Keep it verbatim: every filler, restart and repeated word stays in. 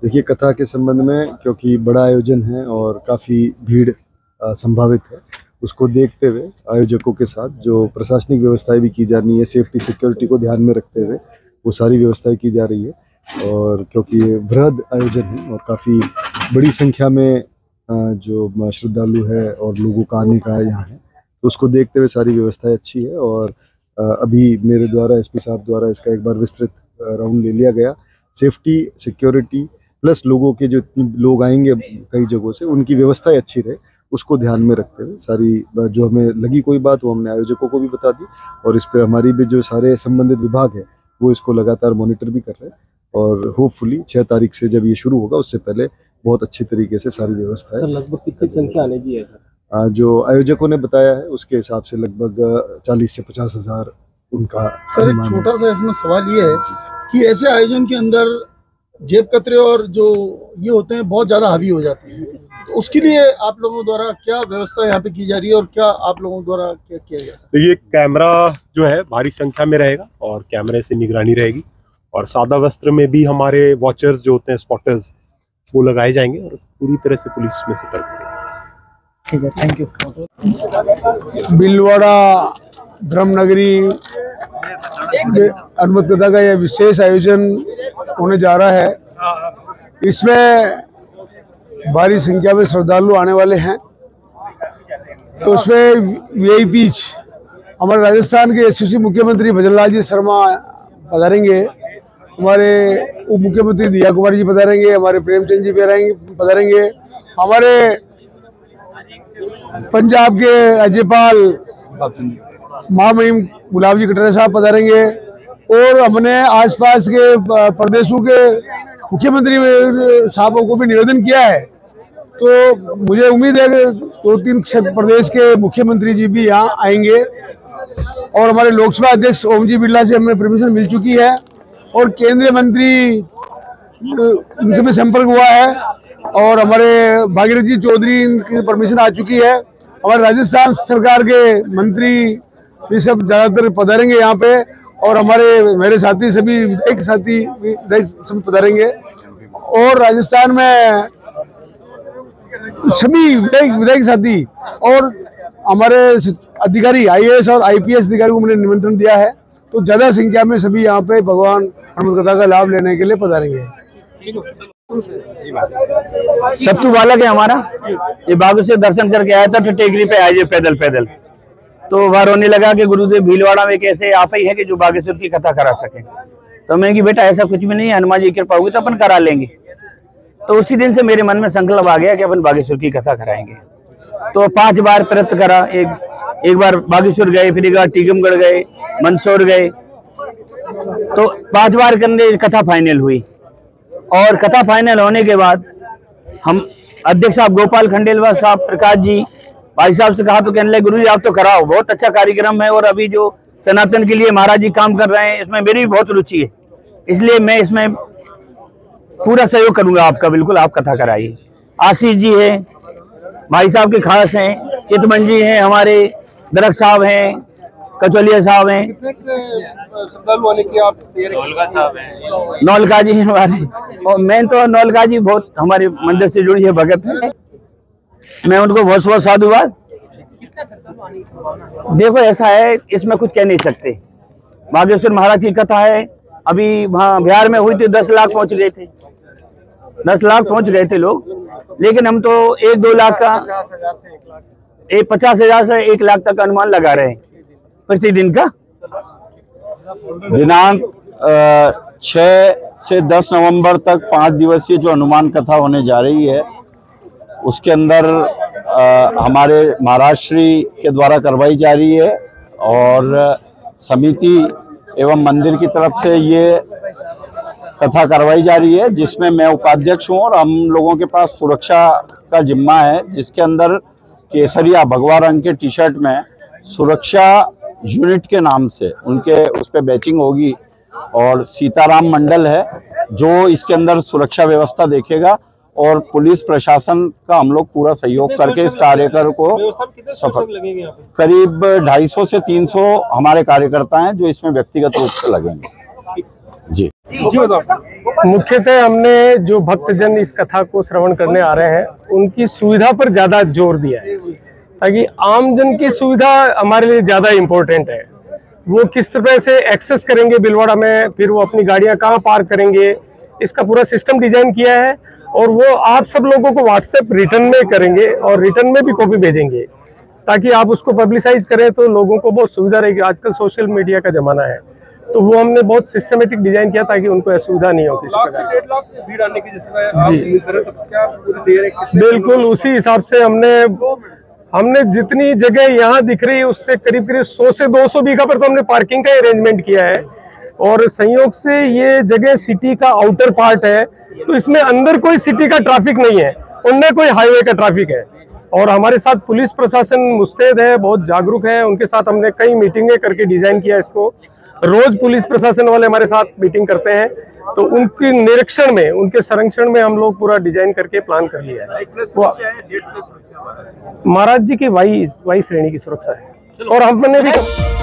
देखिए, कथा के संबंध में क्योंकि बड़ा आयोजन है और काफ़ी भीड़ संभावित है, उसको देखते हुए आयोजकों के साथ जो प्रशासनिक व्यवस्थाएं भी की जानी है, सेफ्टी सिक्योरिटी को ध्यान में रखते हुए वो सारी व्यवस्थाएं की जा रही है। और क्योंकि ये बृहद आयोजन है और काफ़ी बड़ी संख्या में जो श्रद्धालु है और लोगों का आने का यहाँ है, तो उसको देखते हुए सारी व्यवस्थाएं अच्छी है। और अभी मेरे द्वारा एसपी साहब द्वारा इसका एक बार विस्तृत राउंड ले लिया गया। सेफ्टी सिक्योरिटी प्लस लोगों के जो इतनी लोग आएंगे कई जगहों से, उनकी व्यवस्थाएं अच्छी रहे, उसको ध्यान में रखते हुए सारी जो हमें लगी कोई बात वो हमने आयोजकों को भी बता दी। और इस पे हमारी भी जो सारे संबंधित विभाग है वो इसको लगातार मॉनिटर भी कर रहे हैं। और होपफुली छः तारीख से जब ये शुरू होगा उससे पहले बहुत अच्छी तरीके से सारी व्यवस्था है। लगभग कितनी संख्या आने की है सर? जो आयोजकों ने बताया है उसके हिसाब से लगभग चालीस से पचास हजार उनका। सर, एक छोटा सा इसमें सवाल ये है कि ऐसे आयोजन के अंदर जेब कतरे और जो ये होते हैं बहुत ज़्यादा हावी हो जाते हैं, तो उसके लिए आप लोगों द्वारा क्या व्यवस्था यहाँ पे की जा रही है और क्या आप लोगों द्वारा क्या किया जा रहा है? तो ये कैमरा जो है भारी संख्या में रहेगा और कैमरे से निगरानी रहेगी। और सादा वस्त्र में भी हमारे वॉचर्स जो होते हैं, स्पॉटर्स, वो लगाए जाएंगे और पूरी तरह से पुलिस में सतर्क रहेगी। ठीक है, थैंक यू। भीलवाड़ा धर्मनगरी हनुमत कथा का यह विशेष आयोजन होने जा रहा है। इसमें भारी संख्या में श्रद्धालु आने वाले हैं। तो उसमें वीआईपीज हमारे राजस्थान के एसओसी मुख्यमंत्री भजनलाल जी शर्मा पधारेंगे, हमारे उप मुख्यमंत्री दिया कुमार जी पधारेंगे, हमारे प्रेमचंद जी पधारेंगे, हमारे पंजाब के राज्यपाल महामहिम गुलाब जी कटारिया साहब पधारेंगे। और हमने आसपास के प्रदेशों के मुख्यमंत्री साहबों को भी निवेदन किया है। तो मुझे उम्मीद है कि दो तीन प्रदेश के मुख्यमंत्री जी भी यहाँ आएंगे। और हमारे लोकसभा अध्यक्ष ओम जी बिरला से हमें परमिशन मिल चुकी है और केंद्रीय मंत्री उनसे भी संपर्क हुआ है और हमारे भागीरथ जी चौधरी की परमिशन आ चुकी है। हमारे राजस्थान सरकार के मंत्री भी सब ज़्यादातर पधारेंगे यहाँ पे और हमारे मेरे साथी सभी विधायक साथी विधायक सब पधारेंगे। और राजस्थान में सभी विधायक विधायक साथी और हमारे अधिकारी आईएएस और आईपीएस अधिकारी को मैंने निमंत्रण दिया है। तो ज्यादा संख्या में सभी यहाँ पे भगवान हनुमत कथा का लाभ लेने के लिए पधारेंगे। सत्तू बालक है हमारा, ये बागु से दर्शन करके आया था, तो टेकरी पे आए पैदल पैदल तो वह रोने लगा कि गुरुदेव भीलवाड़ा में कैसे आप ही है कि जो बागेश्वर की कथा करा सके। तो मैं कि बेटा ऐसा कुछ भी नहीं है, हनुमान जी की कृपा होगी तो अपन करा लेंगे। तो उसी दिन से मेरे मन में संकल्प आ गया कि अपन बागेश्वर की कथा कराएंगे। तो पांच बार प्रयत्न करा, एक एक बार बागेश्वर गए, फिर एक बार टीकमगढ़ गए, मंदसौर गए, तो पांच बार करने कथा फाइनल हुई। और कथा फाइनल होने के बाद हम अध्यक्ष साहब गोपाल खंडेलवाल साहब, प्रकाश जी भाई साहब से कहा तो कहने लगे गुरु जी आप तो कराओ, बहुत अच्छा कार्यक्रम है और अभी जो सनातन के लिए महाराज जी काम कर रहे हैं इसमें मेरी भी बहुत रुचि है, इसलिए मैं इसमें पूरा सहयोग करूंगा आपका, बिल्कुल आप कथा कराइए। आशीष जी है, भाई साहब के खास हैं, चितमन जी हैं, हमारे दरक साहब हैं, कचौलिया साहब हैं, श्रद्धालु आने की आप नौलका साहब हैं, नौलका जी हैं हमारे। और मैं तो नौलका जी बहुत हमारे मंदिर से जुड़ी है, भगत है, मैं उनको बहुत बहुत साधुवाद। देखो ऐसा है, इसमें कुछ कह नहीं सकते। बागेश्वर महाराज की कथा है, अभी वहाँ बिहार में हुई थी, दस लाख पहुंच गए थे, दस लाख पहुंच गए थे लोग, लेकिन हम तो एक दो लाख का, एक पचास हजार से एक लाख तक अनुमान लगा रहे हैं प्रतिदिन का। दिनांक छह से दस नवंबर तक पाँच दिवसीय जो हनुमान कथा होने जा रही है, उसके अंदर आ, हमारे महाराज श्री के द्वारा करवाई जा रही है और समिति एवं मंदिर की तरफ से ये कथा करवाई जा रही है, जिसमें मैं उपाध्यक्ष हूँ और हम लोगों के पास सुरक्षा का जिम्मा है, जिसके अंदर केसरिया भगवा रंग के टी शर्ट में सुरक्षा यूनिट के नाम से उनके उस पर बैचिंग होगी और सीताराम मंडल है जो इसके अंदर सुरक्षा व्यवस्था देखेगा और पुलिस प्रशासन का हम लोग पूरा सहयोग करके इस कार्यक्रम को सफल, करीब ढाई सौ से तीन सौ हमारे कार्यकर्ता हैं जो इसमें व्यक्तिगत रूप से लगेंगे। जी मुख्यतः हमने जो भक्तजन इस कथा को श्रवण करने आ रहे हैं उनकी सुविधा पर ज्यादा जोर दिया है, ताकि आम जन की सुविधा हमारे लिए ज्यादा इम्पोर्टेंट है। वो किस तरह से एक्सेस करेंगे भीलवाड़ा में, फिर वो अपनी गाड़ियां कहाँ पार्क करेंगे, इसका पूरा सिस्टम डिजाइन किया है। और वो आप सब लोगों को व्हाट्सएप रिटर्न में करेंगे और रिटर्न में भी कॉपी भेजेंगे, ताकि आप उसको पब्लिसाइज करें तो लोगों को बहुत सुविधा रहेगी। आजकल सोशल मीडिया का जमाना है, तो वो हमने बहुत सिस्टमेटिक डिजाइन किया ताकि उनको असुविधा नहीं हो किसी प्रकार जी। बिल्कुल उसी हिसाब से हमने हमने जितनी जगह यहाँ दिख रही है उससे करीब करीब सौ से दो सौ बीघा पर तो हमने पार्किंग का अरेंजमेंट किया है। और संयोग से ये जगह सिटी का आउटर पार्ट है, तो इसमें अंदर कोई सिटी का ट्रैफिक नहीं है, उनमें कोई हाईवे का ट्रैफिक है। और हमारे साथ पुलिस प्रशासन मुस्तैद है, बहुत जागरूक है, उनके साथ हमने कई मीटिंगें करके डिजाइन किया इसको। रोज पुलिस प्रशासन वाले हमारे साथ मीटिंग करते हैं, तो उनके निरीक्षण में, उनके संरक्षण में हम लोग पूरा डिजाइन करके प्लान कर लिया है। महाराज जी की वाई वाई श्रेणी की सुरक्षा है और हमने भी